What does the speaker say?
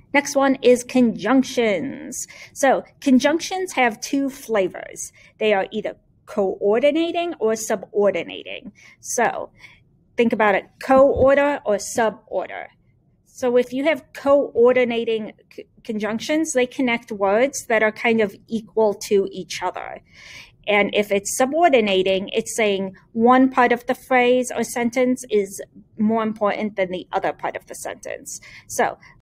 Next one is conjunctions. So conjunctions have two flavors. They are either coordinating or subordinating. So think about it, co-order or suborder. So if you have coordinating conjunctions, they connect words that are kind of equal to each other. And if it's subordinating, it's saying one part of the phrase or sentence is more important than the other part of the sentence. So